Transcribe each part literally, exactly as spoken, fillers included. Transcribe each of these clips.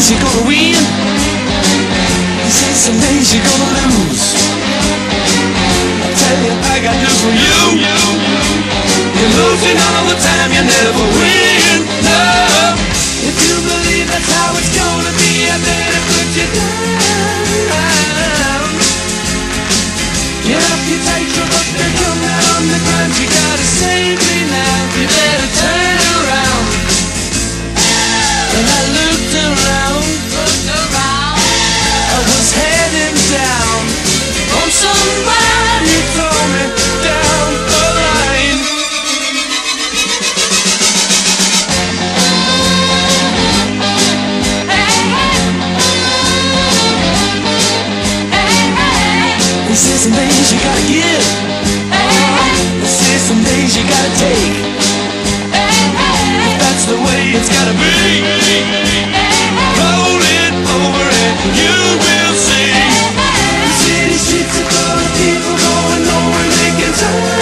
days you're gonna win. He says some days you're gonna lose. I tell you, I got news for you. You're losing all the time, you never win. No. If you believe that's how it's gonna be, I better put you down. Get up your tight, your butt, they're coming out on the ground. You gotta save me now, you better turn around. And I looked around, looked around. I was heading down on somebody throw me down the line. He says some days you gotta give. He says some days you gotta take. If that's the way it's gotta be, roll it over and you will see. The city streets are full of people going nowhere, making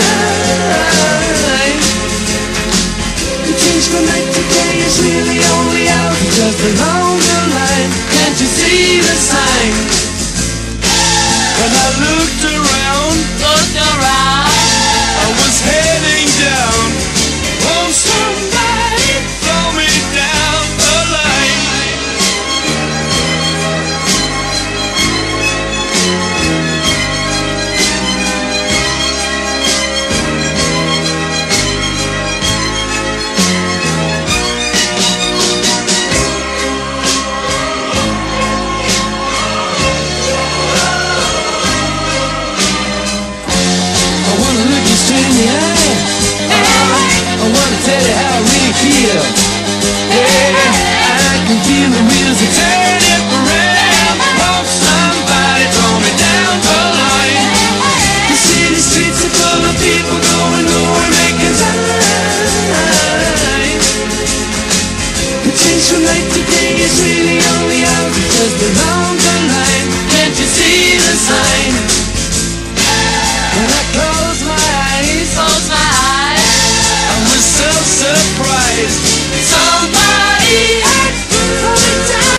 time. The change from night to day is really only out just along the line. Can't you see the sign? When I looked around, looked around, I was heading down. Won't somebody throw me down the line? I wanna look you straight in the eye. I wanna tell you how I really feel. Hey, I can feel the wheels are turning around. Won't somebody throw me down the line? The city streets are full of people going nowhere, making time. The change from night to day is really only out just along the line. Can't you see the sign? When I close my eyes, close my eyes, I was so surprised. Somebody had thrown me down.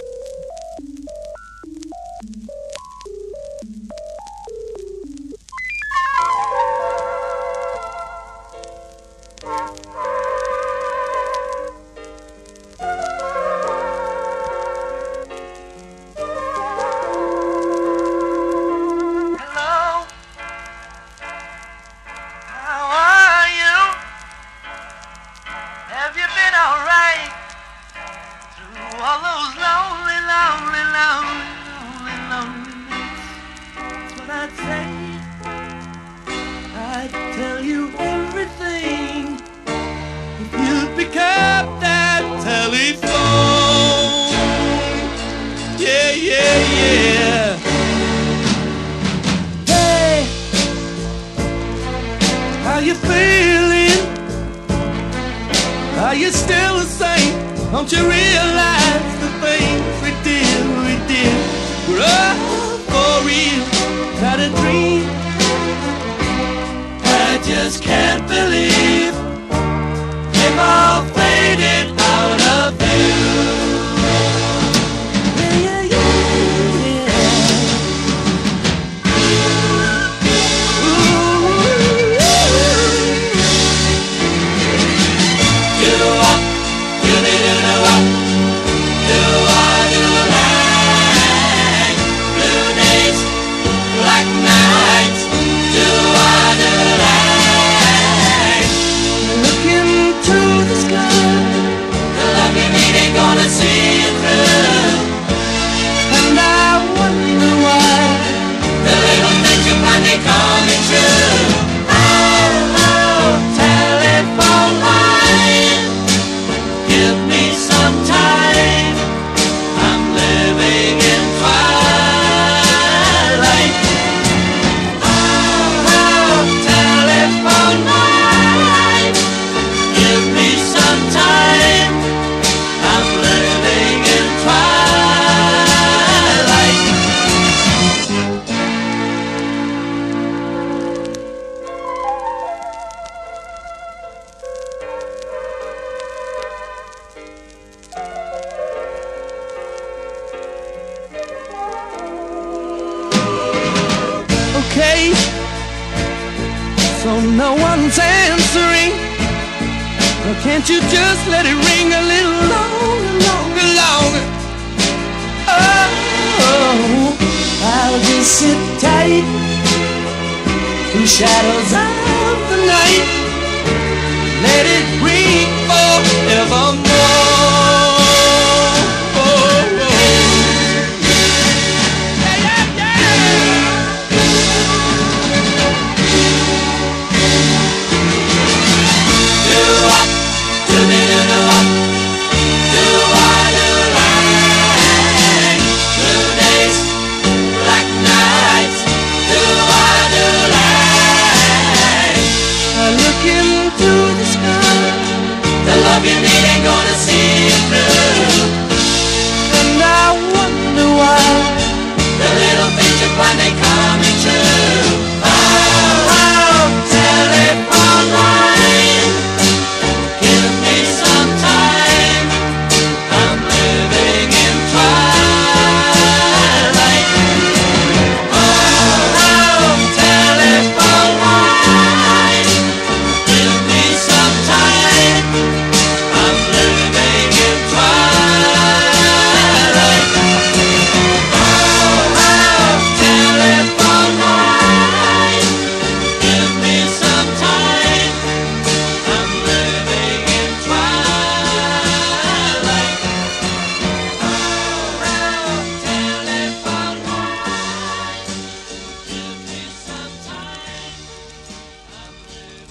Hello, how are you? Have you been alright through all those lonely, lonely, lonely, lonely, lonely nights? That's what I'd say. I'd tell you everything if you'd pick up that telephone. Yeah, yeah, yeah. Hey, how you feeling? Are you still the same? Don't you realize the things we did, we did were all for real, not a dream? I just can't believe they've all faded out of view. Yeah, yeah, yeah, yeah. Ooh, do what you need to do, what do I do like blue days, black nights, do I do like okay, so no one's answering. Well, can't you just let it ring a little longer, longer, longer? Oh, I'll just sit tight through shadows of the night. Let it ring forevermore. Love you need ain't gonna see it through. And I wonder why the little things you find they coming true. Oh, oh, telephone line, give me some time. I'm living in twilight. Oh, oh, telephone line, give me some time. I'm living in twilight. Oh, oh, telephone line, give me some time. I'm living in twilight. Oh, oh, telephone line, give me some time. I'm living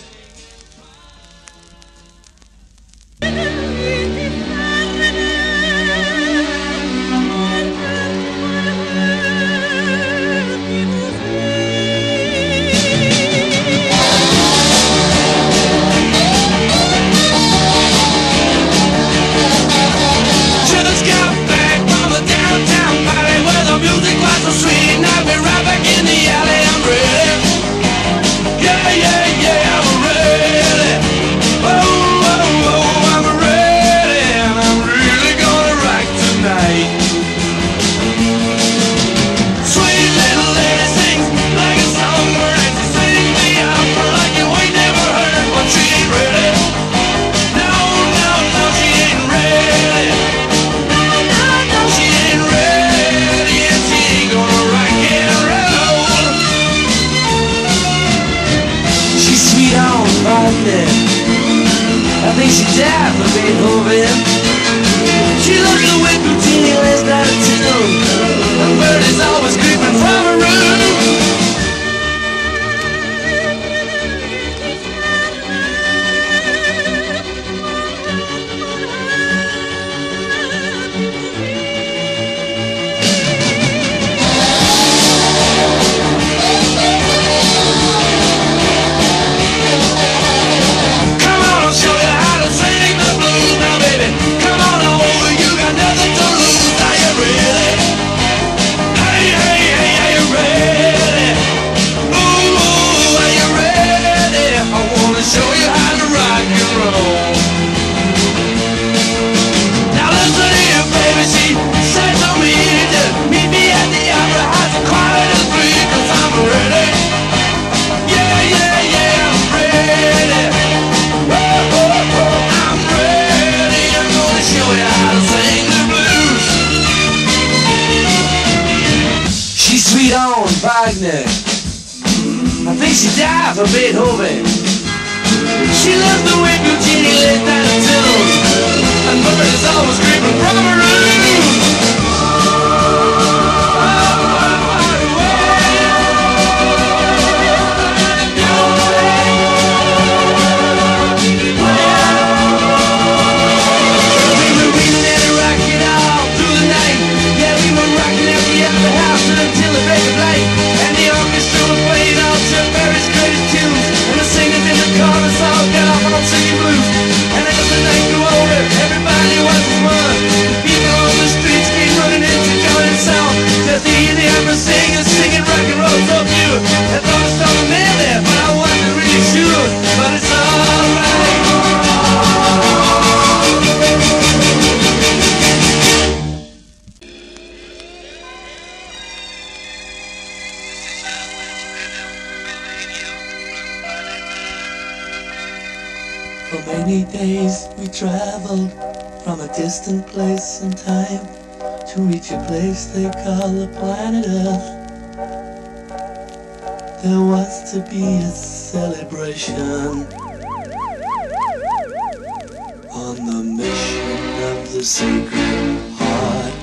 just got back from a downtown party where the music was so sweet. Now we're right back in the alley. I'm ready. Yeah, yeah, yeah, I'm ready. Oh, oh, oh, I'm ready. And I'm really gonna rock tonight. Sweet little lady sings like a songbird. She sings the opera like you ain't never heard, but she ain't ready. No, no, no, she ain't ready. No, no, no, she ain't ready, and she ain't gonna rock and roll. She's sweet on Wagner. I think she died for Beethoven. She loves the way Puccini last out of tune. The bird is always creeping from her room. Come on, I'll show you how to sing the blues now, baby. Come on over, you got nothing to lose. Are you ready? Hey, hey, hey, are you ready? Ooh, are you ready? I wanna show you how to rock and roll. Now listen here, baby, she said to me to meet me at the opera house at quarter to three, 'cause I'm ready. Yeah, yeah, yeah, I'm ready. Oh, oh, oh, I'm ready. I'm gonna show you how to sing the blues. She's sweet on Wagner. I think she died for Beethoven. She loves the way Puccini laid down the tune. And bird is always creeping from her room. We were reading and rocking all through the night. Yeah, we were rocking at the opera house until the break of light. And the orchestra was playing all Chuck Berry's greatest tunes. And the singers in the chorus all got off on singing blues. And as the night grew older, everybody was as one. The people on many days we traveled from a distant place and time to reach a place they call the planet Earth. There was to be a celebration on the mission of the Sacred Heart.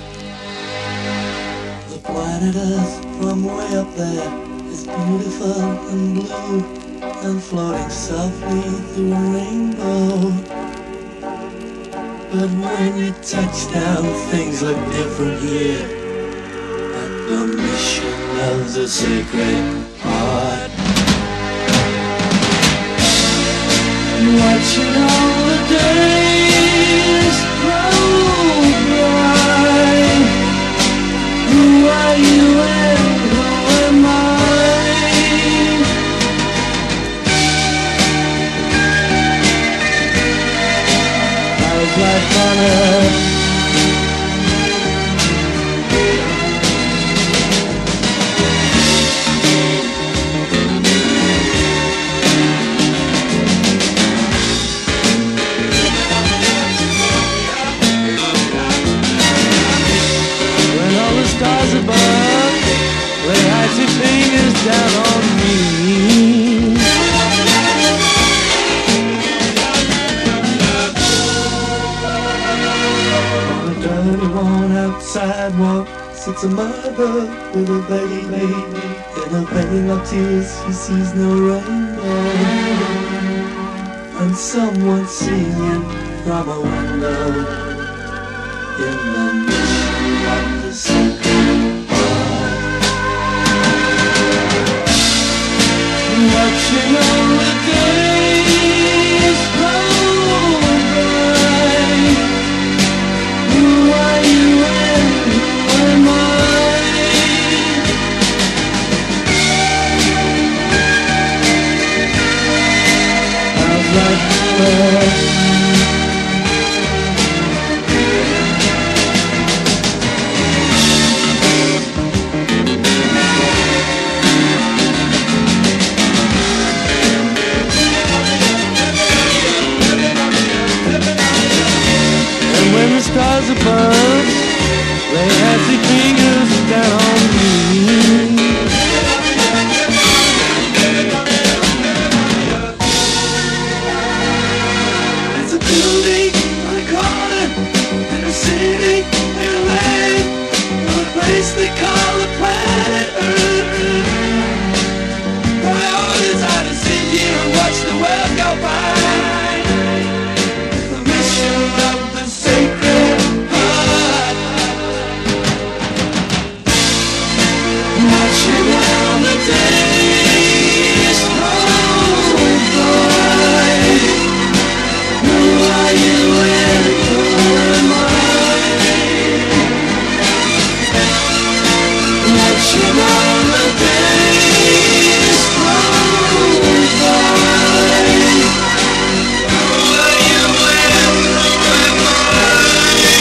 The planet Earth from way up there is beautiful and blue and floating softly through a rainbow. But when you touch down, things look different here at the mission of the Sacred Heart. Watching all the days roll by. Who are you and who am I? Life on earth. When all the stars above lay icy fingers down on me, sidewalk sits a mother with a baby. In a vein of tears she sees no rainbow, and someone singing from a window in the mission of the Sacred Heart. Watching all the days roll by. Who are you and who am I? How's life work? Stars above lay happy fingers down on me. It's a building on a corner in a city in a land of a place they call the planet Earth. My orders are to sit here and watch the world go by. The mission of the Sacred watching all the days roll by. Who are you and who am I? Watching all the days roll by. Who are you and who am I?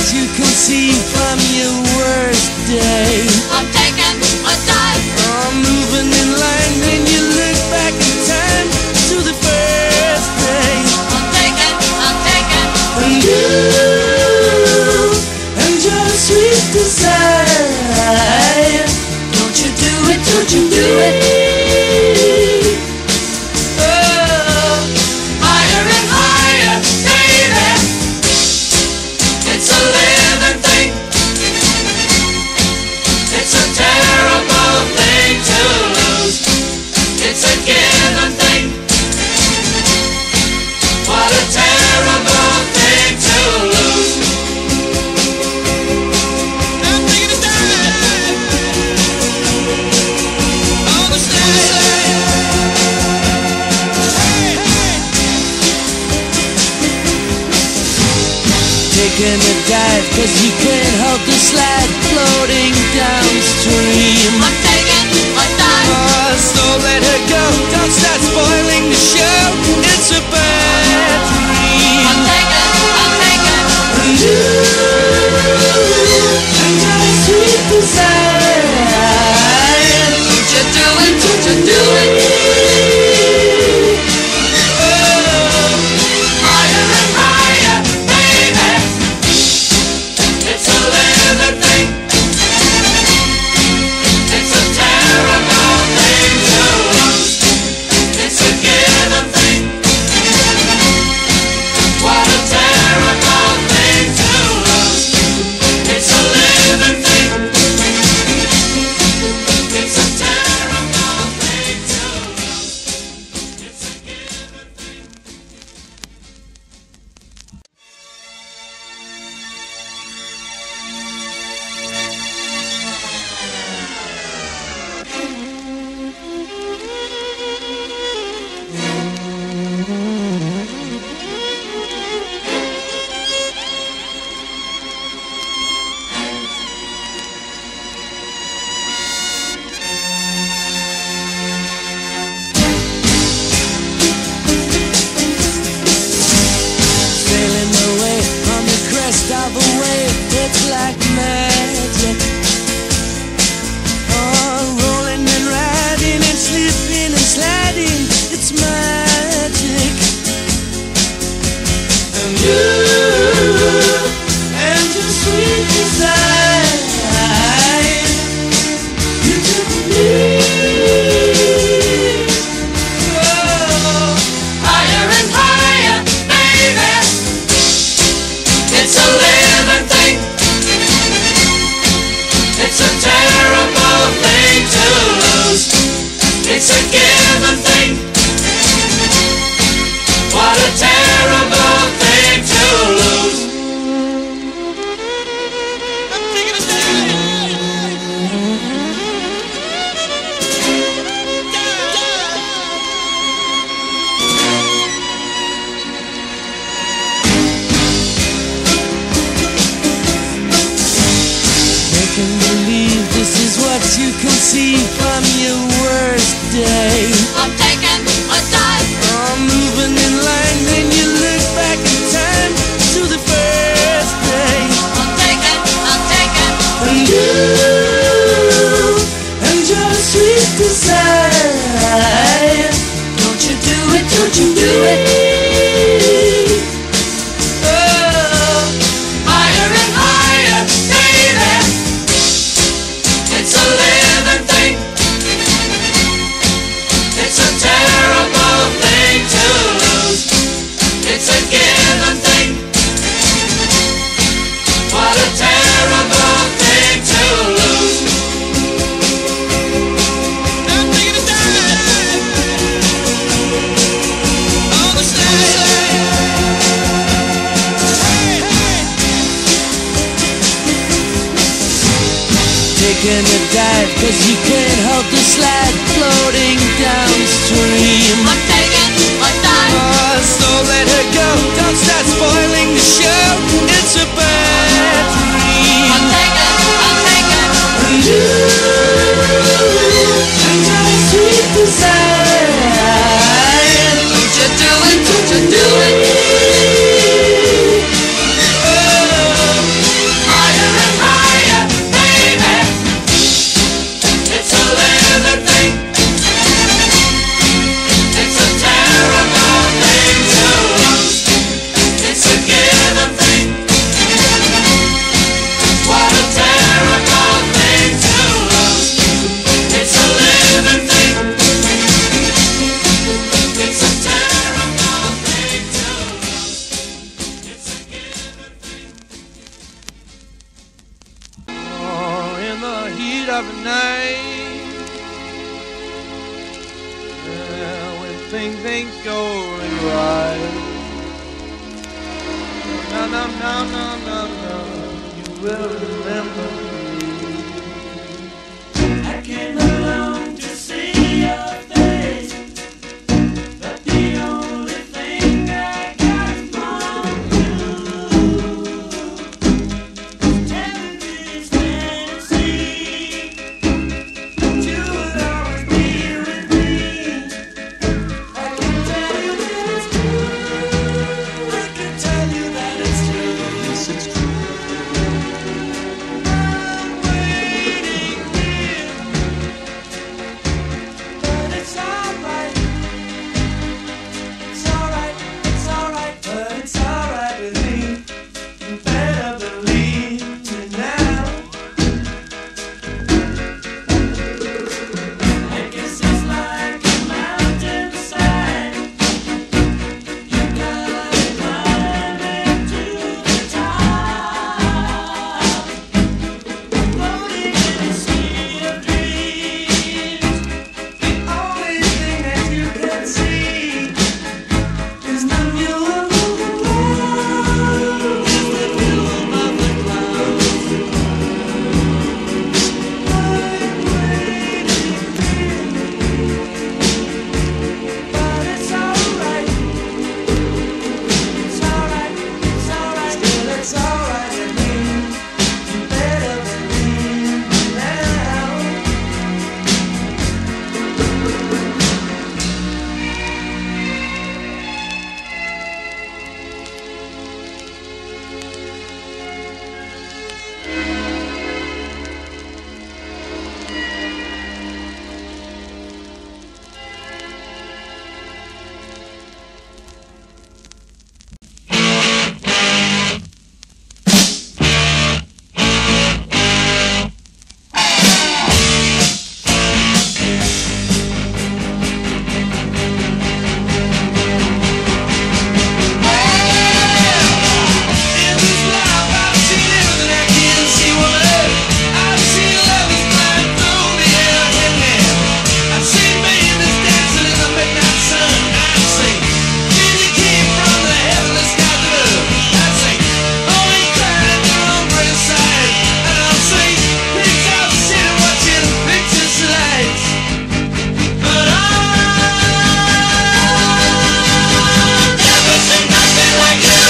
you can see from your worst day. I'm taking a dive. I'm moving in line, then you look back in time to the first day. I'm taking, I'm taking. And you and your sweet desire. Don't you do it, don't you do it. Taking a dive, cause you can't help the slide floating downstream. I'm taking a dive. Oh, so let her go, don't start spoiling the show. It's a bad dream. I'm taking, I'm taking. And you and your sweet desire. Don't you do it, don't you do it. It's like magic. Oh, rolling and riding and slipping and sliding. It's magic. And you and your sweet desire, you took me. Oh, higher and higher, baby. It's a living thing. It's a terrible thing to lose. It's a given thing. What a terrible thing to lose. I'm taking a dive. Making believe this is what you can see from your worst day. I'm taking a dive. I'm moving in line, then you look back in time to the first day. I'm taking, I'm taking. And you and your sweet desire. Don't you do it, don't you do it. Oh, Higher and higher, baby. It's a living thing. It's a terrible thing to lose. It's a given thing. What a terrible thing to lose. I'm taking a dive on the side. Hey, hey. taking a dive, cause you can't help the slide floating downstream. I'm taking a dive. Oh, so let her go, don't start spoiling the show. It's a bad dream. I'm taking, I'm taking. And you and your sweet desire. Don't you do it, don't you do it. Oh, heat of a night, yeah, when things ain't going right. No, no, no, no, no, no, you will remember me. I came along to see your face, but the only thing I got from you was tenderness, fantasy, that you would always be with me. I can tell you that it's true. I can tell you that it's true. Yes, it's true. I'm waiting here, but it's alright. It's alright, it's alright, but it's alright with me. You better believe me now. I guess it's like a mountainside. You gotta climb it to the top. Floating in a sea of dreams. The only thing that you can see is the view above the clouds. Is the view above the clouds. I'm waiting here, but it's alright. It's alright, it's alright, still it's alright with me. You better believe me now. In this life I've seen everything I can see, woman. I've seen lovers flying through the air, yeah. I've seen babies dancing in the midnight sun. I've seen Jesus came from the heavenly skies above. I've seen holy crying at their own graveside. And I've seen pigs out the city watching pictures lights. But I've never seen nothing like you.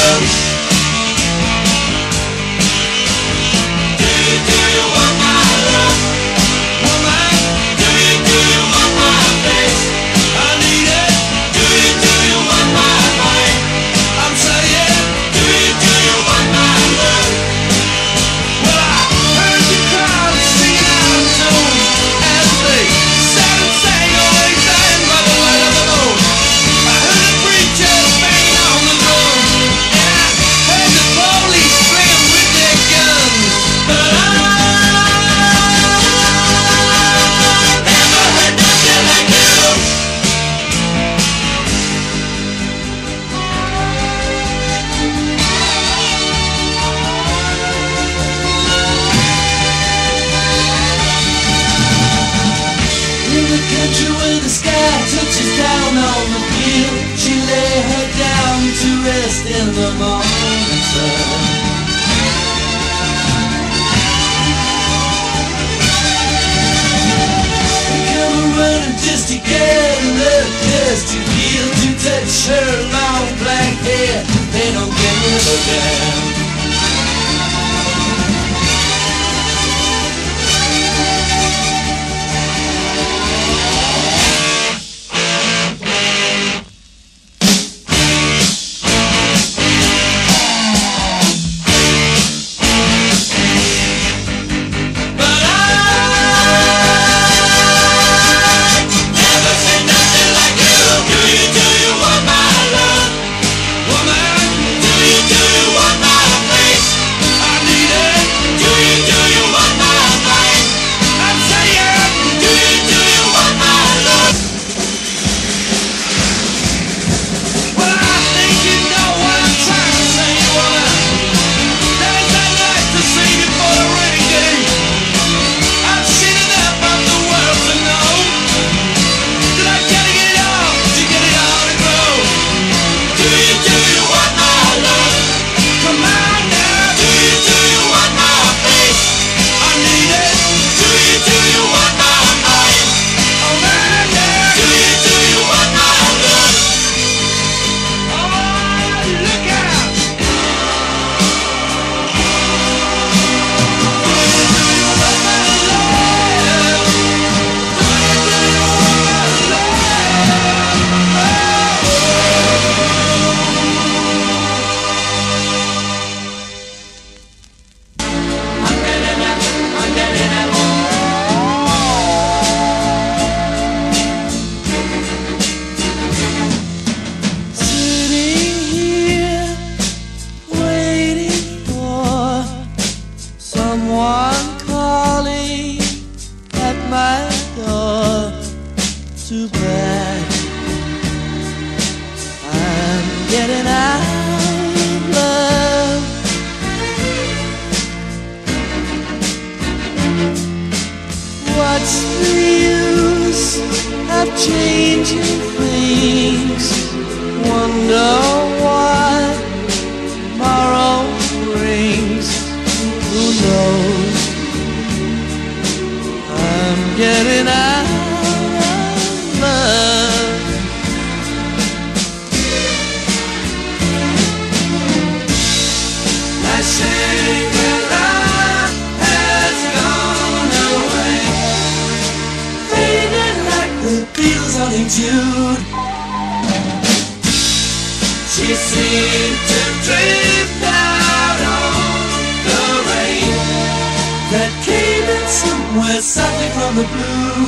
Do you, do you want my love? Woman, do you, do you want my face? I need it. Do you, do you want my mind? I'm saying, do you, do you want my love? Well, I heard the crowd singing out of tune as they sat and sang away down by the light of the moon. I heard the preacher banging on the drum, and I heard the police playing with their guns. But I never heard nothing like you. In the country where the sky touches down on the field, she lay her down to rest in the morning sun. We come running just to get a look, just to feel, to touch her long black hair. They don't give a damn. But I've never seen nothing like you. Do you, do you want my love? Woman, do you, do you want my someone calling at my door. Too bad I'm getting out of love. What's the use of changing things? Wonder what tomorrow brings. Who knows? I'm getting out of love. My Shangri-La has gone away, fading like the Beatles on Etude. She seemed to drift out on the rain that came in somewhere softly from the blue.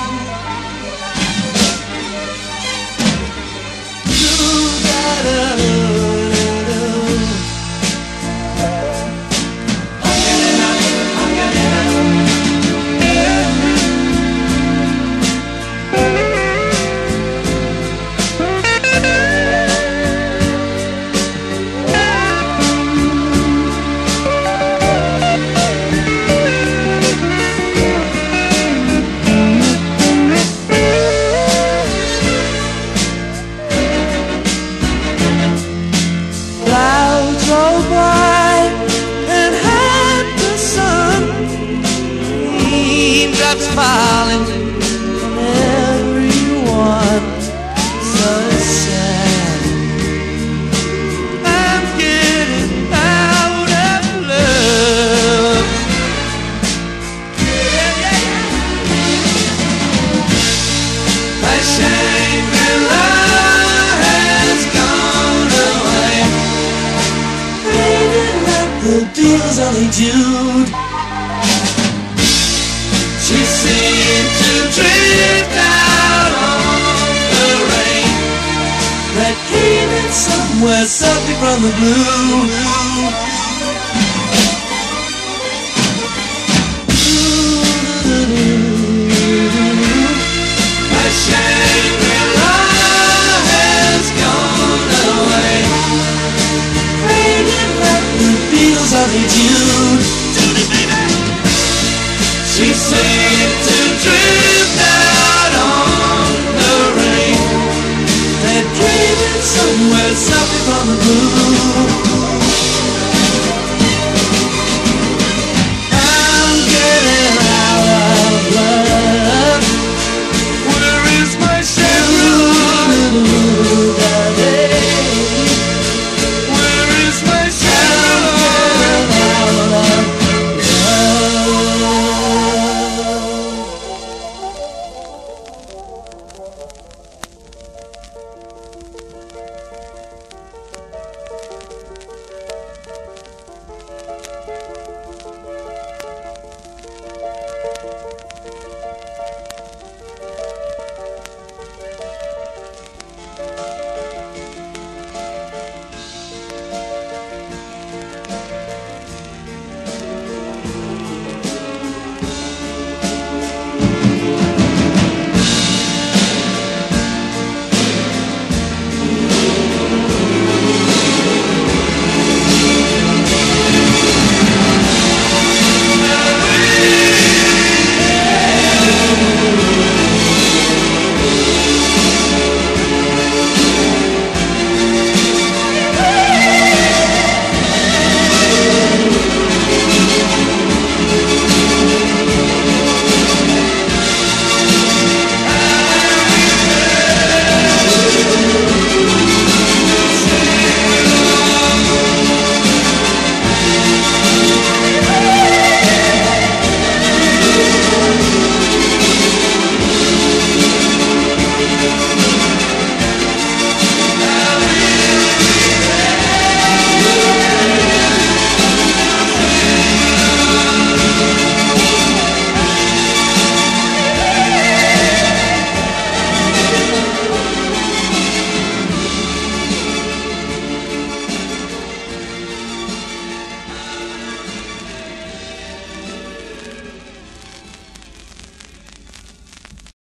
Clouds roll by and hide the sun. Raindrops falling on everyone. So sad. I'm getting out of love. Yeah, yeah, yeah. My Shangri-La has gone away, fading like the Beatles on Etude. She seemed to drift out on the rain that came in somewhere softly from the blue. My Shangri-La has gone away, fading like the Beatles on Etude. She seemed to drift out on the rain that came in somewhere softly